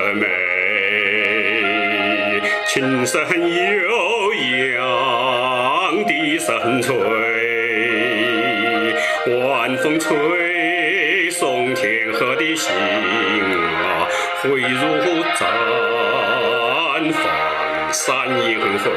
美，琴声悠扬地声催，晚风吹送天河的星啊，汇入绽放山映辉。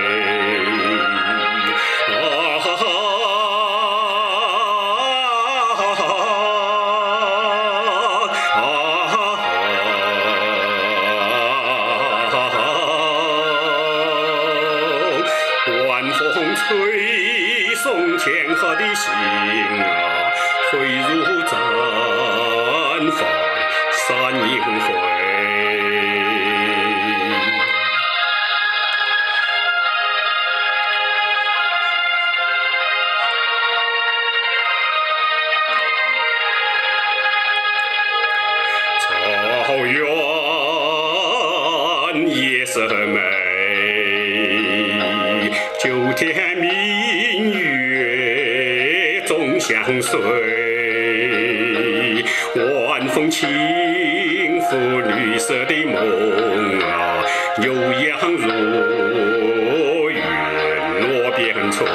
晚风吹送天河的星啊，汇入绽放山映辉。草原夜色美，九天明月总相随，晚风轻拂绿色的梦啊，悠扬如云落边吹。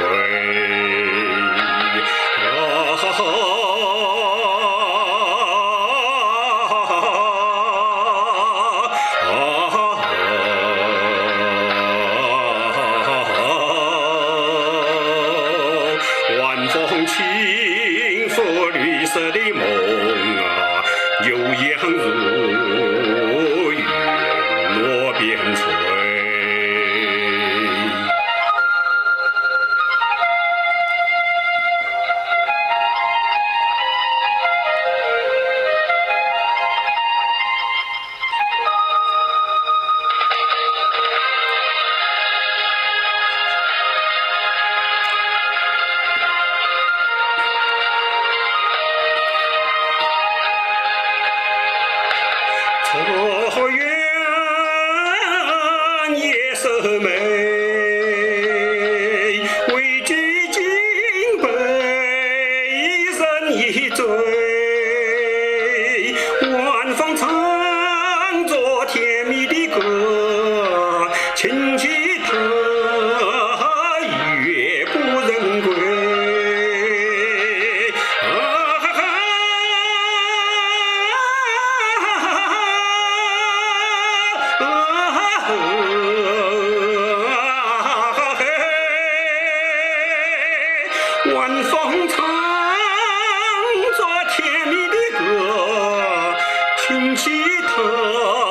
晚风轻拂绿色的梦啊，悠扬如云落边吹。草原夜色美，为举金杯人一醉。晚风唱着甜蜜的歌，轻轻弹，越不人归。晚风唱着甜蜜的歌，轻轻弹。